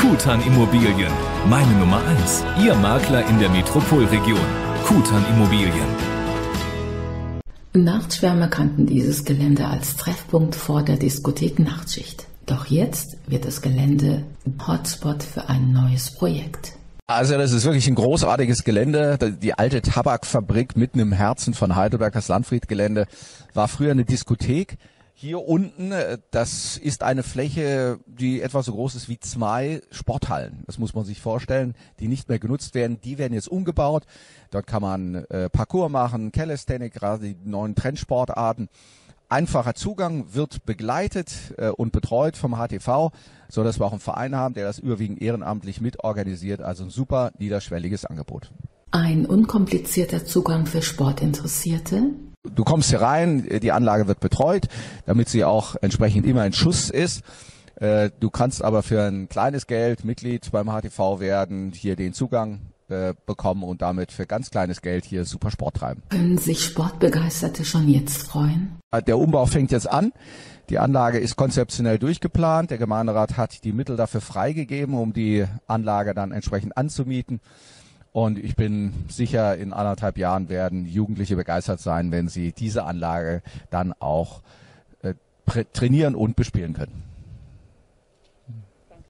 Kutan Immobilien, meine Nummer 1. Ihr Makler in der Metropolregion. Kutan Immobilien. Nachtschwärmer kannten dieses Gelände als Treffpunkt vor der Diskothek Nachtschicht. Doch jetzt wird das Gelände Hotspot für ein neues Projekt. Also das ist wirklich ein großartiges Gelände. Die alte Tabakfabrik mitten im Herzen von Heidelberg, das Landfried-Gelände, war früher eine Diskothek. Hier unten, das ist eine Fläche, die etwa so groß ist wie 2 Sporthallen. Das muss man sich vorstellen, die nicht mehr genutzt werden. Die werden jetzt umgebaut. Dort kann man Parkour machen, Calisthenics, gerade die neuen Trendsportarten. Einfacher Zugang, wird begleitet und betreut vom HTV, so dass wir auch einen Verein haben, der das überwiegend ehrenamtlich mitorganisiert. Also ein super niederschwelliges Angebot. Ein unkomplizierter Zugang für Sportinteressierte? Du kommst hier rein, die Anlage wird betreut, damit sie auch entsprechend immer in Schuss ist. Du kannst aber für ein kleines Geld Mitglied beim HTV werden, hier den Zugang bekommen und damit für ganz kleines Geld hier super Sport treiben. Können sich Sportbegeisterte schon jetzt freuen? Der Umbau fängt jetzt an. Die Anlage ist konzeptionell durchgeplant. Der Gemeinderat hat die Mittel dafür freigegeben, um die Anlage dann entsprechend anzumieten. Und ich bin sicher, in 1,5 Jahren werden Jugendliche begeistert sein, wenn sie diese Anlage dann auch trainieren und bespielen können.